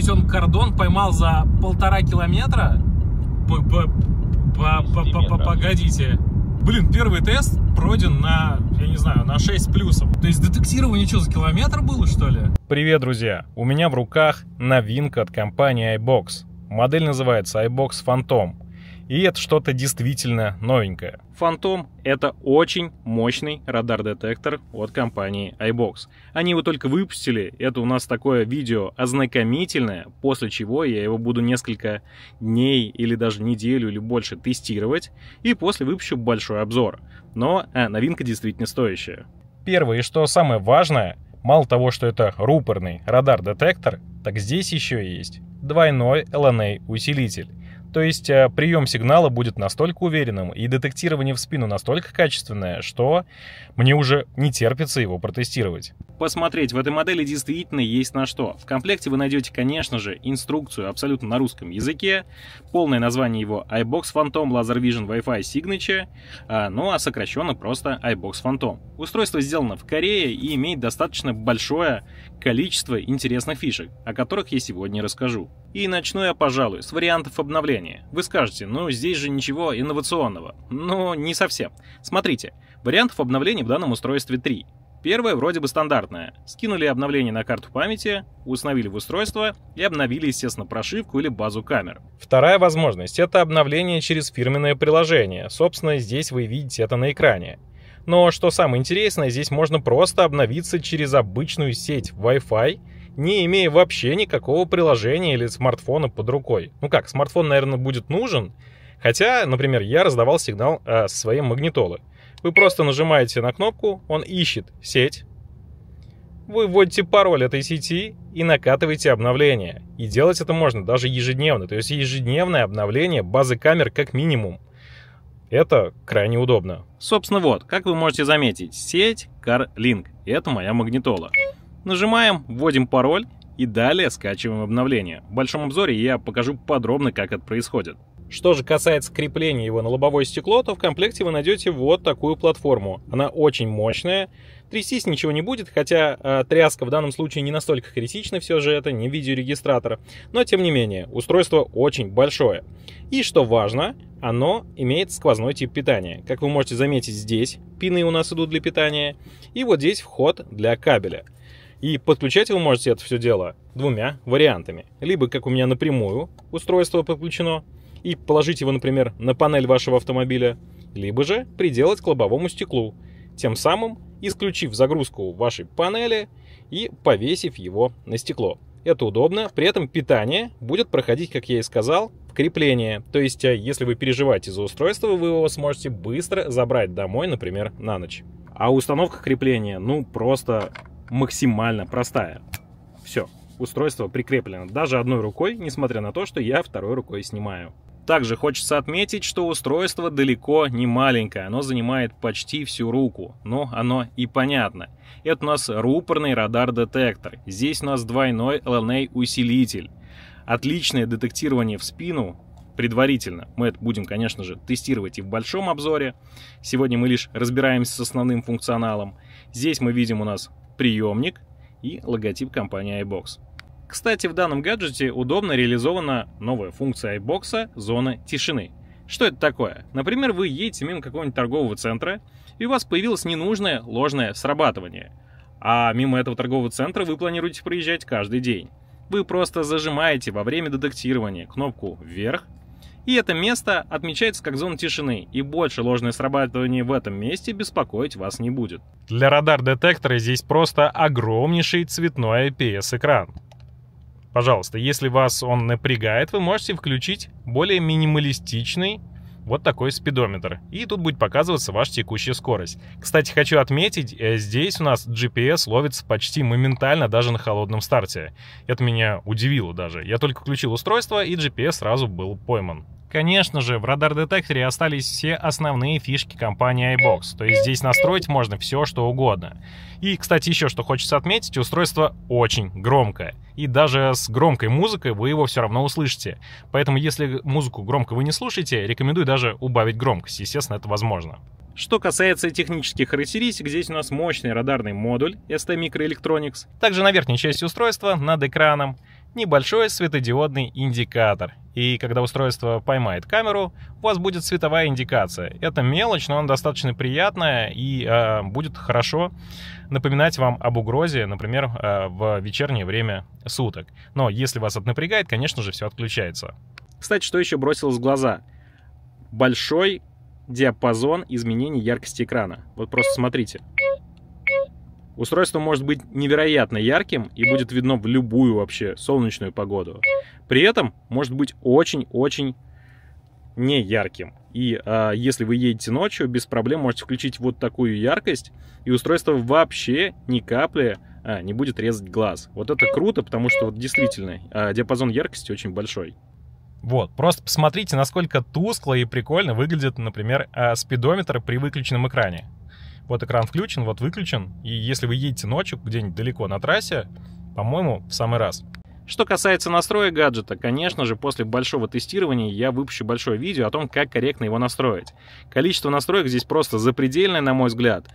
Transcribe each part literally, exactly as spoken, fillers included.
есть он кордон поймал за полтора километра? Погодите. Блин, первый тест пройден на, я не знаю, на шесть плюсом. То есть детектирование что, за километр было, что ли? Привет, друзья! У меня в руках новинка от компании iBox. Модель называется iBox Phantom. И это что-то действительно новенькое. Phantom — это очень мощный радар-детектор от компании iBox. Они его только выпустили, это у нас такое видео ознакомительное, после чего я его буду несколько дней или даже неделю или больше тестировать, и после выпущу большой обзор. Но а, новинка действительно стоящая. Первое, и что самое важное, мало того, что это рупорный радар-детектор, так здесь еще есть двойной эл эн эй-усилитель. То есть прием сигнала будет настолько уверенным и детектирование в спину настолько качественное, что мне уже не терпится его протестировать. Посмотреть в этой модели действительно есть на что. В комплекте вы найдете, конечно же, инструкцию абсолютно на русском языке, полное название его iBox Phantom Laser Vision Wi-Fi Signature, ну а сокращенно просто iBox Phantom. Устройство сделано в Корее и имеет достаточно большое количество интересных фишек, о которых я сегодня расскажу. И начну я, пожалуй, с вариантов обновления. Вы скажете, ну здесь же ничего инновационного. Но не совсем. Смотрите, вариантов обновления в данном устройстве три. Первое вроде бы стандартное. Скинули обновление на карту памяти, установили в устройство и обновили, естественно, прошивку или базу камер. Вторая возможность — это обновление через фирменное приложение. Собственно, здесь вы видите это на экране. Но что самое интересное, здесь можно просто обновиться через обычную сеть Wi-Fi, не имея вообще никакого приложения или смартфона под рукой. Ну как, смартфон, наверное, будет нужен, хотя, например, я раздавал сигнал э, со своей магнитолы. Вы просто нажимаете на кнопку, он ищет сеть, вы вводите пароль этой сети и накатываете обновление. И делать это можно даже ежедневно, то есть ежедневное обновление базы камер как минимум. Это крайне удобно. Собственно, вот, как вы можете заметить, сеть CarLink. Это моя магнитола. Нажимаем, вводим пароль и далее скачиваем обновление. В большом обзоре я покажу подробно, как это происходит. Что же касается крепления его на лобовое стекло, то в комплекте вы найдете вот такую платформу. Она очень мощная, трястись ничего не будет, хотя э, тряска в данном случае не настолько критична, все же это не видеорегистратор. Но тем не менее, устройство очень большое. И что важно, оно имеет сквозной тип питания. Как вы можете заметить, здесь пины у нас идут для питания, и вот здесь вход для кабеля. И подключать вы можете это все дело двумя вариантами. Либо, как у меня напрямую, устройство подключено, и положить его, например, на панель вашего автомобиля, либо же приделать к лобовому стеклу, тем самым исключив загрузку вашей панели и повесив его на стекло. Это удобно, при этом питание будет проходить, как я и сказал, в крепление. То есть, если вы переживаете за устройство, вы его сможете быстро забрать домой, например, на ночь. А установка крепления, ну, просто максимально простая. Все, устройство прикреплено даже одной рукой, несмотря на то, что я второй рукой снимаю. Также хочется отметить, что устройство далеко не маленькое, оно занимает почти всю руку, но оно и понятно. Это у нас рупорный радар-детектор, здесь у нас двойной эл эн эй-усилитель, отличное детектирование в спину, предварительно. Мы это будем, конечно же, тестировать и в большом обзоре. Сегодня мы лишь разбираемся с основным функционалом. Здесь мы видим у нас приемник и логотип компании iBox. Кстати, в данном гаджете удобно реализована новая функция iBox «Зона тишины». Что это такое? Например, вы едете мимо какого-нибудь торгового центра, и у вас появилось ненужное ложное срабатывание. А мимо этого торгового центра вы планируете проезжать каждый день. Вы просто зажимаете во время детектирования кнопку «Вверх», и это место отмечается как зона тишины, и больше ложное срабатывание в этом месте беспокоить вас не будет. Для радар-детектора здесь просто огромнейший цветной ай пи эс-экран. Пожалуйста, если вас он напрягает, вы можете включить более минималистичный вот такой спидометр. И тут будет показываться ваша текущая скорость. Кстати, хочу отметить, здесь у нас джи пи эс ловится почти моментально, даже на холодном старте. Это меня удивило даже. Я только включил устройство, и джи пи эс сразу был пойман. Конечно же, в радар-детекторе остались все основные фишки компании iBox, то есть здесь настроить можно все, что угодно. И, кстати, еще что хочется отметить, устройство очень громкое, и даже с громкой музыкой вы его все равно услышите. Поэтому, если музыку громко вы не слушаете, рекомендую даже убавить громкость, естественно, это возможно. Что касается технических характеристик, здесь у нас мощный радарный модуль эс ти Microelectronics. Также на верхней части устройства, над экраном, небольшой светодиодный индикатор. И когда устройство поймает камеру, у вас будет световая индикация. Это мелочь, но она достаточно приятная и э, будет хорошо напоминать вам об угрозе, например, э, в вечернее время суток. Но если вас это напрягает, конечно же, все отключается. Кстати, что еще бросилось в глаза? Большой диапазон изменений яркости экрана. Вот просто смотрите. Устройство может быть невероятно ярким и будет видно в любую вообще солнечную погоду. При этом может быть очень-очень не ярким. И а, если вы едете ночью, без проблем можете включить вот такую яркость, и устройство вообще ни капли а, не будет резать глаз. Вот это круто, потому что вот, действительно а, диапазон яркости очень большой. Вот, просто посмотрите, насколько тускло и прикольно выглядит, например, а, спидометр при выключенном экране. Вот экран включен, вот выключен, и если вы едете ночью где-нибудь далеко на трассе, по-моему, в самый раз. Что касается настроек гаджета, конечно же, после большого тестирования я выпущу большое видео о том, как корректно его настроить. Количество настроек здесь просто запредельное, на мой взгляд.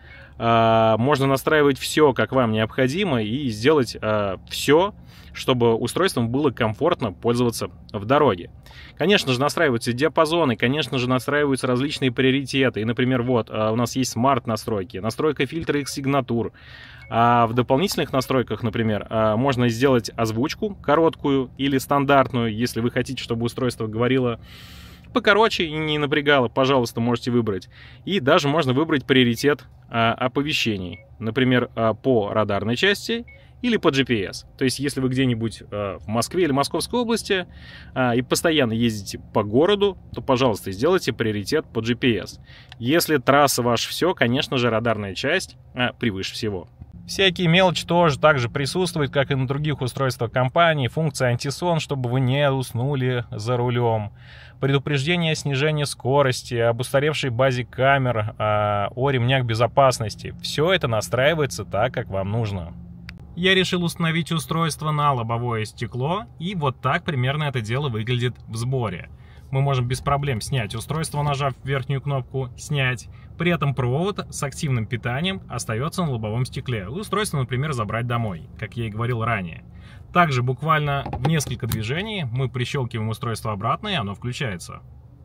Можно настраивать все, как вам необходимо, и сделать все, чтобы устройством было комфортно пользоваться в дороге. Конечно же, настраиваются диапазоны, конечно же, настраиваются различные приоритеты. И, например, вот, у нас есть смарт-настройки, настройка фильтра X-сигнатур. А в дополнительных настройках, например, можно сделать озвучку короткую или стандартную. Если вы хотите, чтобы устройство говорило покороче и не напрягало, пожалуйста, можете выбрать. И даже можно выбрать приоритет оповещений. Например, по радарной части или по джи пи эс. То есть, если вы где-нибудь э, в Москве или Московской области э, и постоянно ездите по городу, то, пожалуйста, сделайте приоритет по джи пи эс. Если трасса ваше все, конечно же, радарная часть э, превыше всего. Всякие мелочи тоже также присутствуют, как и на других устройствах компании. Функция антисон, чтобы вы не уснули за рулем. Предупреждение о снижении скорости, об устаревшей базе камер, э, о ремнях безопасности. Все это настраивается так, как вам нужно. Я решил установить устройство на лобовое стекло, и вот так примерно это дело выглядит в сборе. Мы можем без проблем снять устройство, нажав верхнюю кнопку «Снять». При этом провод с активным питанием остается на лобовом стекле. Устройство, например, забрать домой, как я и говорил ранее. Также буквально в несколько движений мы прищелкиваем устройство обратно, и оно включается.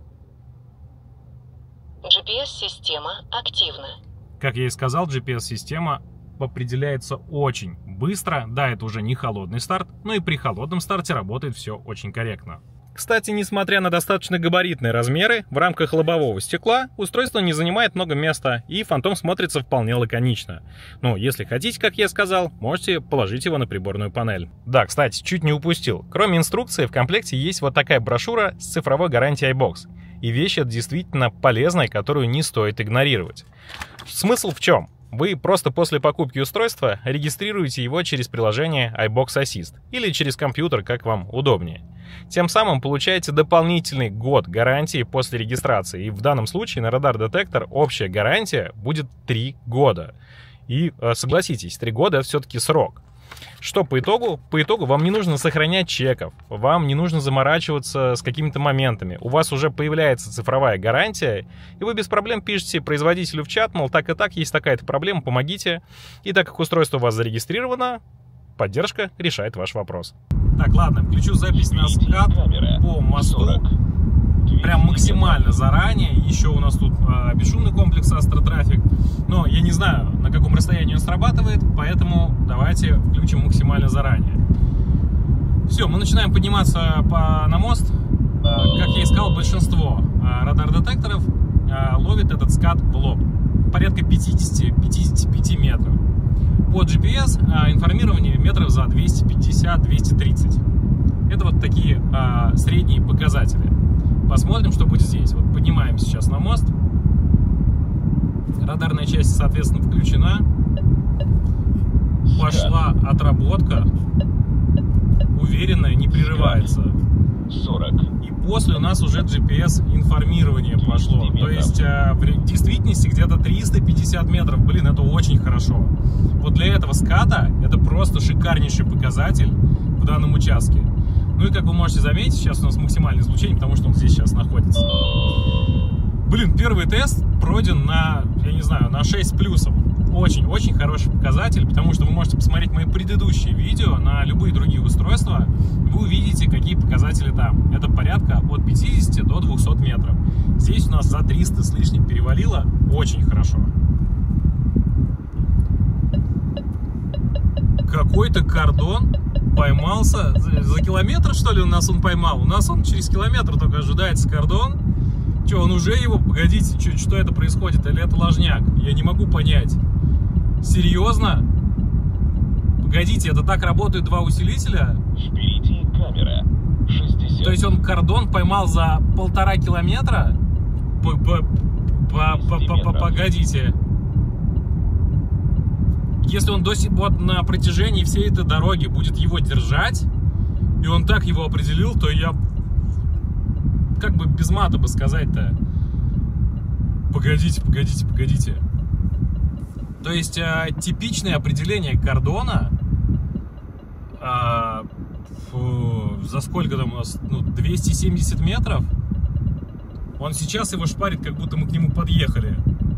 джи пи эс-система активна. Как я и сказал, джи пи эс-система определяется очень быстро. Да, это уже не холодный старт, но и при холодном старте работает все очень корректно. Кстати, несмотря на достаточно габаритные размеры, в рамках лобового стекла устройство не занимает много места, и Phantom смотрится вполне лаконично. Но если хотите, как я сказал, можете положить его на приборную панель. Да, кстати, чуть не упустил. Кроме инструкции, в комплекте есть вот такая брошюра с цифровой гарантией iBox. И вещь это действительно полезная, которую не стоит игнорировать. Смысл в чем? Вы просто после покупки устройства регистрируете его через приложение iBox Assist или через компьютер, как вам удобнее. Тем самым получаете дополнительный год гарантии после регистрации. И в данном случае на радар-детектор общая гарантия будет три года. И согласитесь, три года это все-таки срок. Что по итогу? По итогу вам не нужно сохранять чеков, вам не нужно заморачиваться с какими-то моментами. У вас уже появляется цифровая гарантия, и вы без проблем пишете производителю в чат, мол, так и так, есть такая-то проблема, помогите. И так как устройство у вас зарегистрировано, поддержка решает ваш вопрос. Так, ладно, включу запись на скат по мосту. Прям максимально заранее. Еще у нас тут а, бесшумный комплекс Astra Traffic. Но я не знаю, на каком расстоянии он срабатывает, поэтому давайте включим максимально заранее. Все, мы начинаем подниматься по, на мост. А, как я и сказал, большинство а, радар-детекторов а, ловит этот скат в лоб. Порядка пятидесяти-пятидесяти пяти метров. По джи пи эс а, информирование метров за двести пятьдесят — двести тридцать. Это вот такие а, средние показатели. Посмотрим, что будет здесь. Вот поднимаемся сейчас на мост. Радарная часть, соответственно, включена. Пошла отработка. Уверенная, не прерывается. сорок. И после у нас уже джи пи эс-информирование пошло. То есть в действительности где-то триста пятьдесят метров. Блин, это очень хорошо. Вот для этого ската это просто шикарнейший показатель в данном участке. Ну и как вы можете заметить, сейчас у нас максимальное излучение, потому что он здесь сейчас находится. Блин, первый тест пройден на, я не знаю, на шесть с плюсом. Очень-очень хороший показатель, потому что вы можете посмотреть мои предыдущие видео на любые другие устройства. вы увидите, какие показатели там. Это порядка от пятидесяти до двухсот метров. Здесь у нас за триста с лишним перевалило. Очень хорошо. Какой-то кордон поймался. За километр, что ли, у нас он поймал? У нас он через километр только ожидается кордон. Че, он уже его? Погодите, что, что это происходит? Или это ложняк? Я не могу понять. Серьезно? Погодите, это так работают два усилителя? Впереди камера. шестьдесят. То есть он кордон поймал за полтора километра? Погодите. Если он до сих пор на протяжении всей этой дороги будет его держать, и он так его определил, то я как бы без мата бы сказать-то. Погодите, погодите, погодите. То есть э, типичное определение кордона э, фу, за сколько там у нас, ну, двести семьдесят метров. Он сейчас его шпарит, как будто мы к нему подъехали.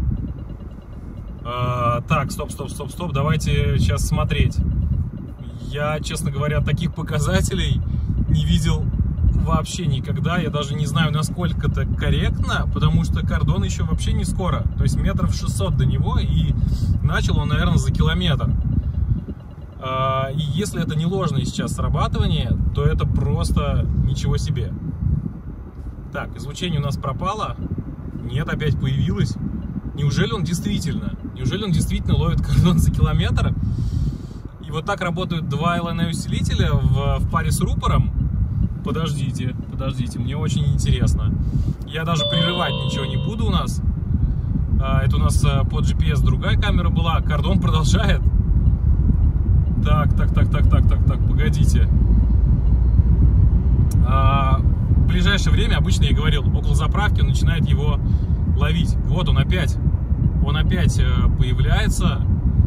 Э, так, стоп, стоп, стоп, стоп. Давайте сейчас смотреть. Я, честно говоря, таких показателей не видел вообще никогда. Я даже не знаю, насколько это корректно, потому что кордон еще вообще не скоро. То есть метров шестьсот до него, и начал он, наверное, за километр. И если это не ложное сейчас срабатывание, то это просто ничего себе. Так, излучение у нас пропало. Нет, опять появилось. Неужели он действительно? Неужели он действительно ловит кордон за километр? И вот так работают два эл эн эй-усилителя в, в паре с рупором. Подождите, подождите, мне очень интересно. Я даже прерывать ничего не буду у нас. Это у нас под джи пи эс другая камера была. Кордон продолжает. Так, так, так, так, так, так, так, погодите. А, в ближайшее время, обычно я говорил, около заправки он начинает его ловить. Вот он опять. Он опять появляется.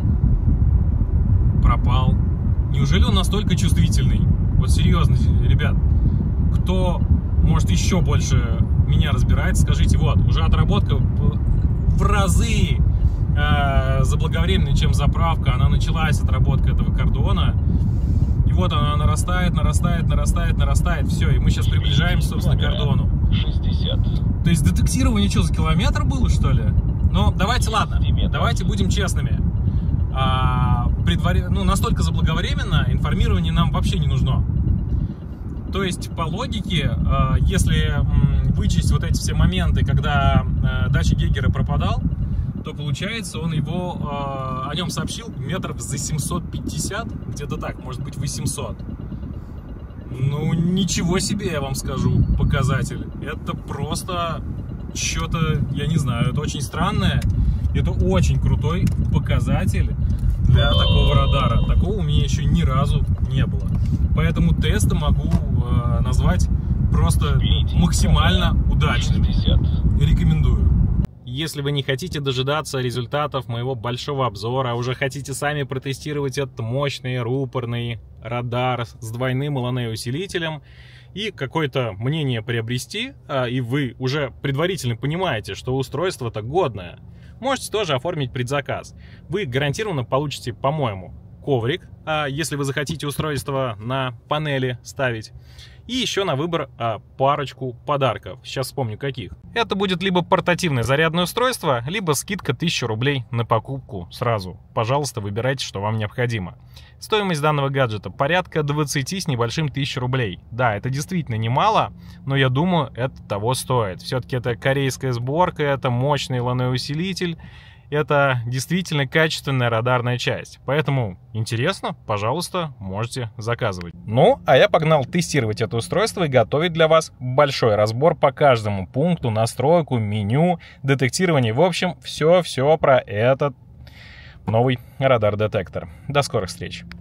Пропал. Неужели он настолько чувствительный? Вот серьезно, ребят. Кто, может, еще больше меня разбирается, скажите, вот, уже отработка в разы э, заблаговременнее, чем заправка. Она началась, отработка этого кордона. И вот она нарастает, нарастает, нарастает, нарастает. Все, и мы сейчас приближаемся, собственно, к кордону. шестьдесят. То есть детектирование что, за километр было, что ли? Ну, давайте, ладно, давайте будем честными. А, предвар... ну, настолько заблаговременно информирование нам вообще не нужно. То есть, по логике, если вычесть вот эти все моменты, когда датчик Гейгера пропадал, то получается, он его, о нем сообщил метров за семьсот пятьдесят, где-то так, может быть восемьсот. Ну, ничего себе, я вам скажу, показатель. Это просто что-то, я не знаю, это очень странное, это очень крутой показатель для такого радара. Такого у меня еще ни разу не было. Поэтому тесты могу э, назвать просто ну, максимально удачными. Рекомендую. Если вы не хотите дожидаться результатов моего большого обзора, а уже хотите сами протестировать этот мощный рупорный радар с двойным эл эн эй-усилителем и какое-то мнение приобрести, а, и вы уже предварительно понимаете, что устройство-то годное, можете тоже оформить предзаказ. Вы гарантированно получите, по-моему, коврик, а если вы захотите устройство на панели ставить, и еще на выбор а, парочку подарков. Сейчас вспомню каких. Это будет либо портативное зарядное устройство, либо скидка тысяча рублей на покупку сразу. Пожалуйста, выбирайте, что вам необходимо. Стоимость данного гаджета порядка двадцати с небольшим тысяч рублей. Да, это действительно немало, но я думаю, это того стоит. Все-таки это корейская сборка, это мощный эл эн эй-усилитель. Это действительно качественная радарная часть. Поэтому интересно, пожалуйста, можете заказывать. Ну, а я погнал тестировать это устройство и готовить для вас большой разбор по каждому пункту, настройку, меню, детектирование. В общем, все-все про этот новый радар-детектор. До скорых встреч.